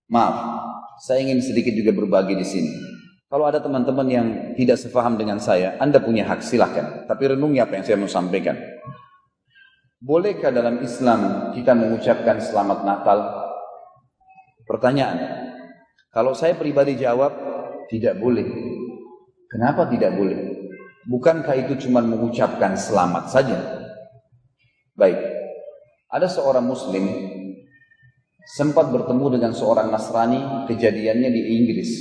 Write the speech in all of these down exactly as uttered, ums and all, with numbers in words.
Maaf, saya ingin sedikit juga berbagi di sini. Kalau ada teman-teman yang tidak sepaham dengan saya, Anda punya hak, silahkan. Tapi renungi apa yang saya mau sampaikan. Bolehkah dalam Islam kita mengucapkan selamat Natal? Pertanyaan. Kalau saya pribadi jawab, tidak boleh. Kenapa tidak boleh? Bukankah itu cuma mengucapkan selamat saja? Baik. Ada seorang Muslim sempat bertemu dengan seorang Nasrani, kejadiannya di Inggris.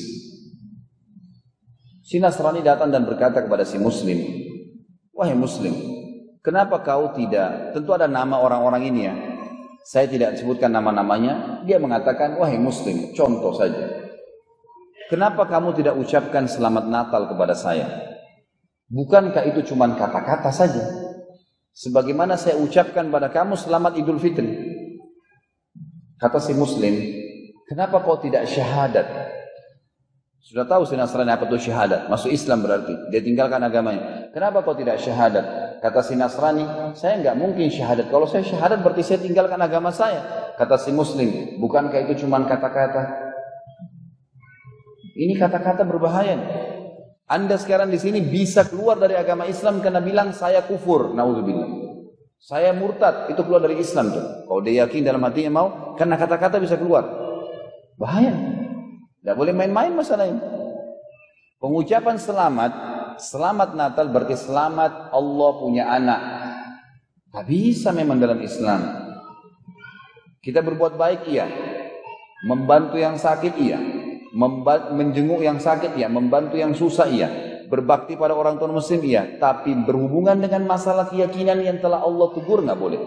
Si Nasrani datang dan berkata kepada si Muslim, "Wahai Muslim, kenapa kau tidak..." Tentu ada nama orang-orang ini ya. Saya tidak sebutkan nama-namanya. Dia mengatakan, "Wahai Muslim, contoh saja. Kenapa kamu tidak ucapkan selamat Natal kepada saya? Bukankah itu cuma kata-kata saja? Sebagaimana saya ucapkan pada kamu selamat Idul Fitri." Kata si Muslim, "Kenapa kau tidak syahadat?" Sudah tahu si Nasrani apa itu syahadat, masuk Islam berarti, dia tinggalkan agamanya. "Kenapa kau tidak syahadat?" Kata si Nasrani, "Saya enggak mungkin syahadat. Kalau saya syahadat berarti saya tinggalkan agama saya." Kata si Muslim, "Bukankah itu cuma kata-kata?" Ini kata-kata berbahaya. Anda sekarang di sini bisa keluar dari agama Islam karena bilang saya kufur, naudzubillah. Saya murtad, itu keluar dari Islam tuh. Kalau dia yakin dalam hatinya mau, karena kata-kata bisa keluar. Bahaya. Tidak boleh main-main masalah ini. Pengucapan selamat, selamat Natal berarti selamat Allah punya anak. Tak bisa memang dalam Islam. Kita berbuat baik iya, membantu yang sakit iya, menjenguk yang sakit iya, membantu yang susah iya, berbakti pada orang tua muslim iya, tapi berhubungan dengan masalah keyakinan yang telah Allah tegur nggak boleh.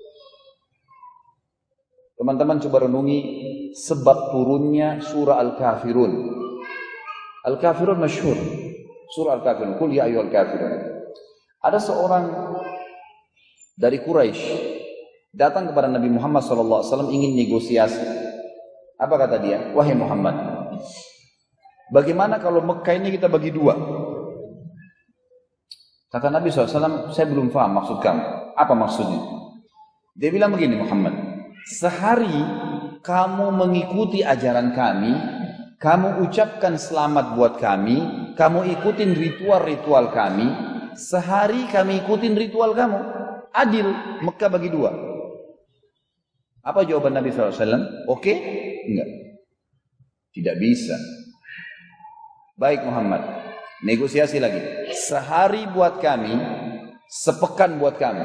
Teman-teman coba renungi sebab turunnya surah Al-Kafirun. Al-Kafirun masyhur. Surah Al-Kafirun, Qul ya ayyuhal kafirun. Ada seorang dari Quraisy datang kepada Nabi Muhammad shallallahu alaihi wasallam ingin negosiasi. Apa kata dia? "Wahai Muhammad, bagaimana kalau Mekah ini kita bagi dua?" Kata Nabi shallallahu alaihi wasallam, "Saya belum paham maksud kamu. Apa maksudnya?" Dia bilang begini, "Muhammad, sehari kamu mengikuti ajaran kami, kamu ucapkan selamat buat kami, kamu ikutin ritual-ritual kami, sehari kami ikutin ritual kamu. Adil, Mekah bagi dua." Apa jawaban Nabi shallallahu alaihi wasallam? Oke? Enggak. Tidak bisa. Baik Muhammad, negosiasi lagi. Sehari buat kami, sepekan buat kami.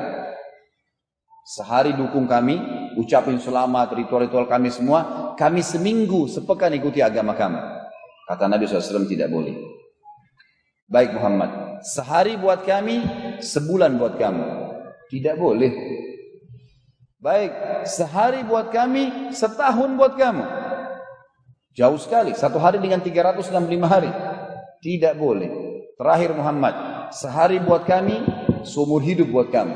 Sehari dukung kami, ucapin selamat, ritual-ritual kami semua. Kami seminggu, sepekan ikuti agama kami. Kata Nabi shallallahu alaihi wasallam tidak boleh. Baik Muhammad, sehari buat kami, sebulan buat kamu. Tidak boleh. Baik, sehari buat kami, setahun buat kamu. Jauh sekali, satu hari dengan tiga ratus enam puluh lima hari. Tidak boleh. Terakhir Muhammad, sehari buat kami, seumur hidup buat kamu.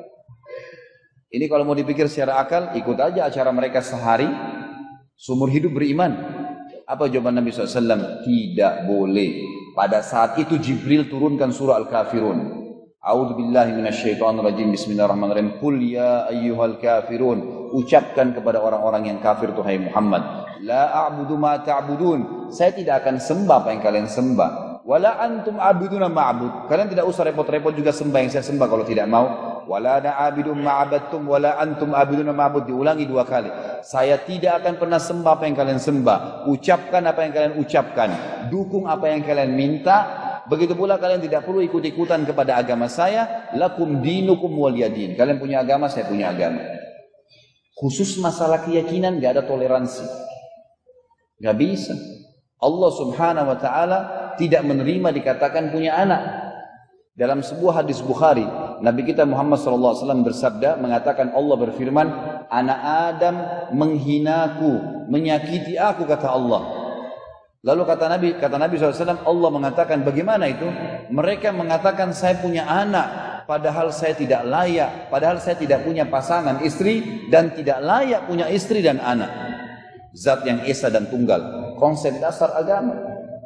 Ini kalau mau dipikir secara akal, ikut aja acara mereka sehari, seumur hidup beriman. Apa jawaban Nabi shallallahu alaihi wasallam? Tidak boleh. Pada saat itu Jibril turunkan surah Al-Kafirun. A'udzubillahi minasyaitonirrajim. Bismillahirrahmanirrahim. Qul ya ayyuhal kafirun. Ucapkan kepada orang-orang yang kafir, tuhai Muhammad, la a'budu ma ta'budun. Saya tidak akan sembah apa yang kalian sembah. Wala antum a'buduna ma'bud. Kalian tidak usah repot-repot juga sembah yang saya sembah kalau tidak mau. Wala ana a'budum ma'abadtum wala antum a'buduna ma'bud. Diulangi dua kali. Saya tidak akan pernah sembah apa yang kalian sembah. Ucapkan apa yang kalian ucapkan. Dukung apa yang kalian minta. Begitu pula kalian tidak perlu ikut-ikutan kepada agama saya. Lakum dinukum waliyadin. Kalian punya agama, saya punya agama. Khusus masalah keyakinan gak ada toleransi. Gak bisa. Allah subhanahu wa ta'ala tidak menerima dikatakan punya anak. Dalam sebuah hadis Bukhari, Nabi kita Muhammad shallallahu alaihi wasallam bersabda, mengatakan Allah berfirman, anak Adam menghinaku, menyakiti aku, kata Allah. Lalu kata Nabi, kata Nabi shallallahu alaihi wasallam, Allah mengatakan, bagaimana itu? Mereka mengatakan saya punya anak, padahal saya tidak layak, padahal saya tidak punya pasangan istri dan tidak layak punya istri dan anak. Zat yang esa dan tunggal, konsep dasar agama.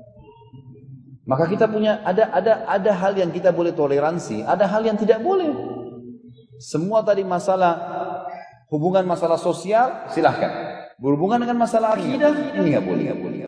Maka kita punya ada ada ada hal yang kita boleh toleransi, ada hal yang tidak boleh. Semua tadi masalah hubungan masalah sosial silahkan. Berhubungan dengan masalah akidah, ini nggak boleh.